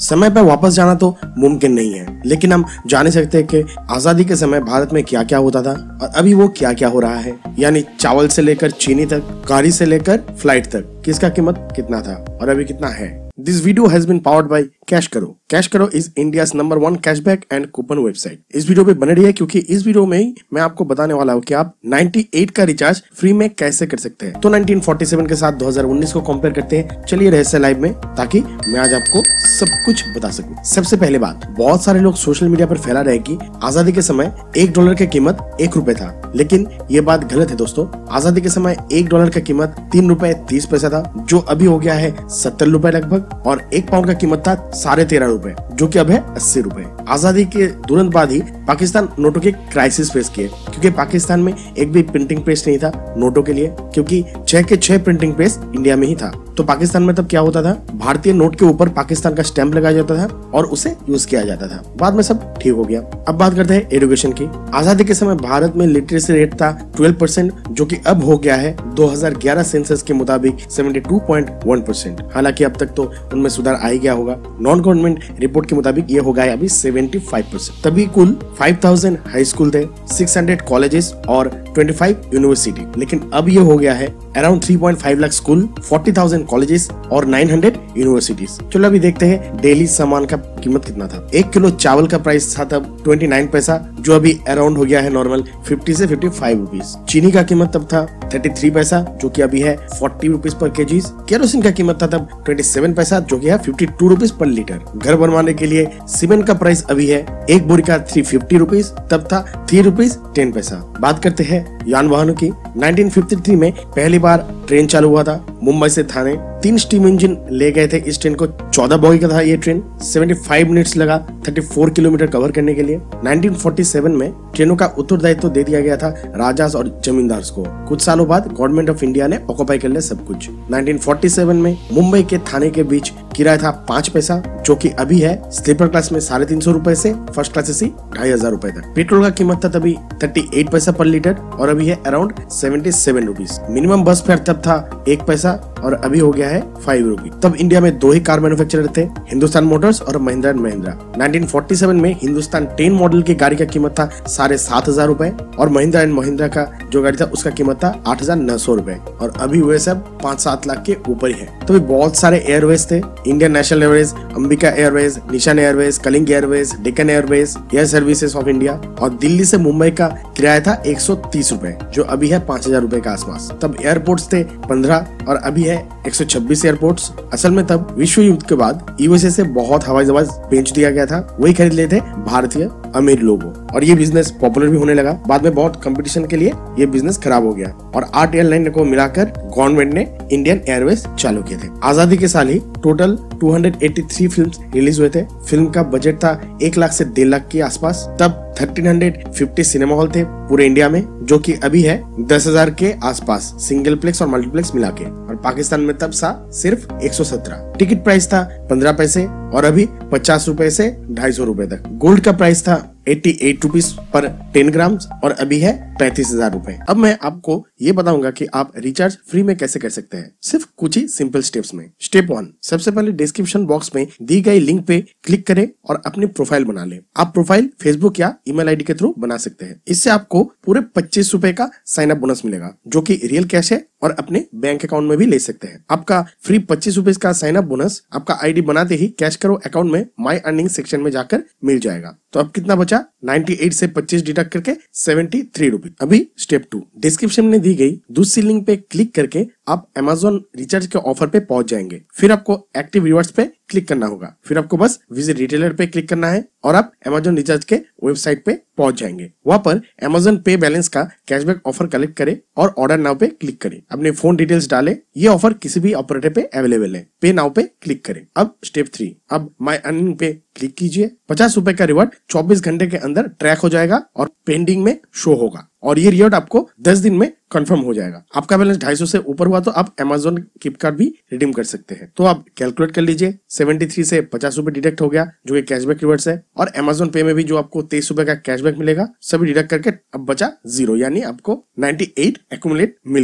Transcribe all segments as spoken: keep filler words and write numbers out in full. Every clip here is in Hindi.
समय पर वापस जाना तो मुमकिन नहीं है, लेकिन हम जान सकते हैं कि आजादी के समय भारत में क्या क्या होता था और अभी वो क्या क्या हो रहा है। यानी चावल से लेकर चीनी तक, गाड़ी से लेकर फ्लाइट तक, किसका कीमत कितना था और अभी कितना है। This video has been powered by CashKaro. CashKaro is India's number one cashback and coupon website। इस वीडियो पे बने रहिए क्योंकि इस वीडियो में ही मैं आपको बताने वाला हूँ कि आप अट्ठानवे का रिचार्ज फ्री में कैसे कर सकते हैं। तो उन्नीस सौ सैंतालीस के साथ दो हज़ार उन्नीस को कंपेयर करते हैं। चलिए रहस्य लाइव में, ताकि मैं आज आपको सब कुछ बता सकूं। सबसे पहले बात, बहुत सारे लोग सोशल मीडिया पर फैला रहे कि आजादी के समय एक डॉलर की कीमत एक रुपए था, लेकिन ये बात गलत है दोस्तों। आजादी के समय एक डॉलर का कीमत तीन रुपए तीस पैसा था, जो अभी हो गया है सत्तर रुपए लगभग, और एक पाउंड का कीमत था साढ़े तेरह रुपए, जो कि अब है अस्सी रुपए। आजादी के तुरंत बाद ही पाकिस्तान नोटों के क्राइसिस फेस किए, क्योंकि पाकिस्तान में एक भी प्रिंटिंग प्रेस नहीं था नोटों के लिए, क्योंकि छह के छह प्रिंटिंग प्रेस इंडिया में ही था। तो पाकिस्तान में तब क्या होता था, भारतीय नोट के ऊपर पाकिस्तान का स्टैंप लगाया जाता था और उसे यूज किया जाता था। बाद में सब ठीक हो गया। अब बात करते हैं एजुकेशन की। आजादी के समय भारत में लिटरेसी रेट था बारह परसेंट, जो कि अब हो गया है दो हज़ार ग्यारह सेंसस के मुताबिक बहत्तर पॉइंट एक परसेंट। हालांकि अब तक तो उनमें सुधार आ ही गया होगा। नॉन गवर्नमेंट रिपोर्ट के मुताबिक ये हो गया है अभी पचहत्तर परसेंट। तभी कुल पाँच हज़ार हाई स्कूल थे, छह सौ कॉलेजेस और पच्चीस यूनिवर्सिटी, लेकिन अब ये हो गया है अराउंड तीन पॉइंट पाँच लाख स्कूल, चालीस हज़ार कॉलेजेस और नौ सौ यूनिवर्सिटीज। चलो अभी देखते हैं डेली सामान का कीमत कितना था। एक किलो चावल का प्राइस था तब उनतीस पैसा, जो अभी अराउंड हो गया है नॉर्मल पचास से पचपन रुपीस। चीनी का कीमत तब था तैंतीस पैसा, जो कि अभी है चालीस रुपीस पर केजी। केरोसिन का कीमत था तब सत्ताईस पैसा, जो कि है बावन रुपीस पर लीटर। घर बनवाने के लिए सीमेंट का प्राइस अभी है एक बोरी का तीन सौ पचास रुपीस, तब था तीन रुपीस दस पैसा। बात करते हैं यान वाहनों की। उन्नीस सौ तिरेपन में पहली बार ट्रेन चालू हुआ था मुंबई से थाने। तीन स्टीम इंजन ले गए थे इस ट्रेन को। चौदह बोगी का था ये ट्रेन। पचहत्तर मिनट्स लगा चौंतीस किलोमीटर कवर करने के लिए। उन्नीस सौ सैंतालीस में ट्रेनों का उत्तरदायित्व तो दे दिया गया था राजास और जमींदार को। कुछ सालों बाद गवर्नमेंट ऑफ इंडिया ने ऑक्युपाई कर लिया सब कुछ। उन्नीस सौ सैंतालीस में मुंबई के थाने के बीच किराया था पाँच पैसा, जो कि अभी है स्लीपर क्लास में साढ़े तीन सौ रुपए से फर्स्ट क्लास से ढाई हजार रुपए तक। पेट्रोल का कीमत था तभी अड़तीस पैसा पर लीटर और अभी है अराउंड सतहत्तर रुपीस। मिनिमम बस फेयर तब था एक पैसा और अभी हो गया है पाँच रुपए। तब इंडिया में दो ही कार मैन्युफैक्चरर थे, हिंदुस्तान मोटर्स और महिंद्रा एंड महिंद्रा। उन्नीस सौ सैंतालीस में हिंदुस्तान टेन मॉडल की गाड़ी का कीमत था साढ़े सात हजार रुपए और महिंद्रा एंड महिंद्रा का जो गाड़ी था उसका कीमत था आठ हजार नौ सौ रुपए, और अभी हुए सब पाँच सात लाख के ऊपर ही है। तो बहुत सारे एयरवेज थे, Indian national airways, Ambika airways, Nishan airways, Kalinga airways, Deccan airways, air services of India. और दिल्ली से मुंबई का किराया था एक सौ तीस रुपए, जो अभी है पाँच हजार रुपए के आसपास। तब एयरपोर्ट्स थे पंद्रह और अभी है एक सौ छब्बीस एयरपोर्ट्स। असल में तब विश्व युद्ध के बाद यूएसए से बहुत हवाई जहाज बेच दिया गया था, वही खरीद लिए थे भारतीय अमीर लोगों, और ये बिजनेस पॉपुलर भी होने लगा। बाद में बहुत कंपटीशन के लिए ये बिजनेस खराब हो गया और आठ एयरलाइन को मिलाकर गवर्नमेंट ने इंडियन एयरवेज चालू किए थे। आजादी के साल ही टोटल दो सौ तिरासी फिल्म्स रिलीज हुए थे। फिल्म का बजट था एक लाख से डेढ़ लाख के आसपास। तब तेरह सौ पचास सिनेमा हॉल थे पूरे इंडिया में, जो कि अभी है दस हजार के आसपास सिंगल प्लेक्स और मल्टीप्लेक्स मिला के। और पाकिस्तान में तब सा सिर्फ एक सौ सत्रह। टिकट प्राइस था पंद्रह पैसे और अभी पचास रुपए से ढाई सौ रुपए तक। गोल्ड का प्राइस था अठासी रुपीस पर टेन ग्राम और अभी है पैंतीस हजार रुपए। अब मैं आपको ये बताऊंगा कि आप रिचार्ज फ्री में कैसे कर सकते हैं, सिर्फ कुछ ही सिंपल स्टेप्स में। स्टेप वन, सबसे पहले डिस्क्रिप्शन बॉक्स में दी गई लिंक पे क्लिक करें और अपनी प्रोफाइल बना लें। आप प्रोफाइल फेसबुक या ईमेल आईडी के थ्रू बना सकते हैं। इससे आपको पूरे पच्चीस रुपए का साइन अप बोनस मिलेगा, जो कि रियल कैश है और अपने बैंक अकाउंट में भी ले सकते हैं। आपका फ्री पच्चीस रुपए का साइन अप बोनस आपका आईडी बनाते ही कैश करो अकाउंट में माई अर्निंग सेक्शन में जाकर मिल जाएगा। तो अब कितना बचा, अट्ठानवे से पच्चीस डिडक्ट करके तिहत्तर रुपए। अभी स्टेप टू, डिस्क्रिप्शन में दी गई दूसरी लिंक पे क्लिक करके आप अमेज़न रिचार्ज के ऑफर पे पहुंच जाएंगे। फिर आपको एक्टिव रिवॉर्ड्स पे क्लिक करना होगा। फिर आपको बस विजिट रिटेलर पे क्लिक करना है और आप अमेज़न रिचार्ज के वेबसाइट पे पहुंच जाएंगे। वहां पर अमेज़न पे बैलेंस का कैशबैक ऑफर कलेक्ट करें और ऑर्डर नाउ पे क्लिक करें। अपने फोन डिटेल्स डालें। ये ऑफर किसी भी ऑपरेटर पे अवेलेबल है। पे नाउ पे क्लिक करें। अब स्टेप थ्री, अब माई अर्निंग पे क्लिक कीजिए। पचास रुपए का रिवॉर्ड चौबीस घंटे के अंदर ट्रैक हो जाएगा और पेंडिंग में शो होगा, और ये रिवॉर्ड आपको दस दिन में कंफर्म हो जाएगा। आपका बैलेंस ढाई सौ से ऊपर हुआ तो आप अमेज़न गिफ्ट कार्ड भी रिडीम कर सकते हैं। तो आप कैलकुलेट कर लीजिए, तिहत्तर से पचास रुपए डिडक्ट हो गया, जो कि कैशबैक रिवॉर्ड्स है, और अमेज़न पे में भी जो आपको तेईस रुपए का कैशबैक मिलेगा, सभी डिडक्ट करके अब बचा जीरो, यानी आपको अट्ठानवे एक्यूमुलेट मिल गया है।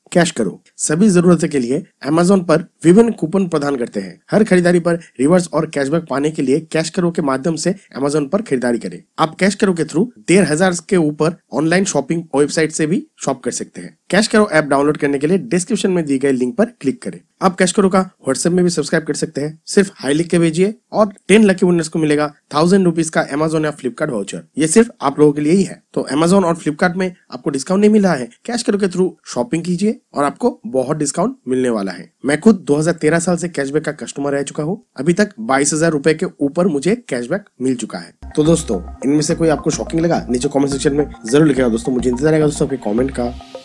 कैश करो सभी जरूरतों के लिए अमेज़न पर विभिन्न कूपन प्रदान करते हैं। हर खरीदारी पर रिवर्स और कैशबैक पाने के लिए कैश करो के माध्यम से अमेज़न पर खरीदारी करें। आप कैश करो के थ्रू डेढ़ हजार के ऊपर ऑनलाइन शॉपिंग वेबसाइट से भी शॉप कर सकते हैं। कैश करो ऐप डाउनलोड करने के लिए डिस्क्रिप्शन में दी गई लिंक पर क्लिक करें। आप कैश करो का व्हाट्सएप में भी सब्सक्राइब कर सकते हैं। सिर्फ हाई लिख के भेजिए और टेन लकी विनर्स को मिलेगा थाउजेंड रुपीज का अमेज़न या फ्लिपकार्ट वाउचर। ये सिर्फ आप लोगों के लिए ही है। तो अमेज़न और फ्लिपकार्ट में आपको डिस्काउंट नहीं मिला है, कैश करो के थ्रू शॉपिंग कीजिए और आपको बहुत डिस्काउंट मिलने वाला है। मैं खुद दो हज़ार तेरह साल से कैशबैक का कस्टमर रह चुका हूँ। अभी तक बाईस हजार रुपए के ऊपर मुझे कैशबैक मिल चुका है। तो दोस्तों, इनमें से कोई आपको शॉकिंग लगा नीचे कमेंट सेक्शन में जरूर लिखेगा। दोस्तों मुझे इंतजार रहेगा दोस्तों आपके कमेंट का।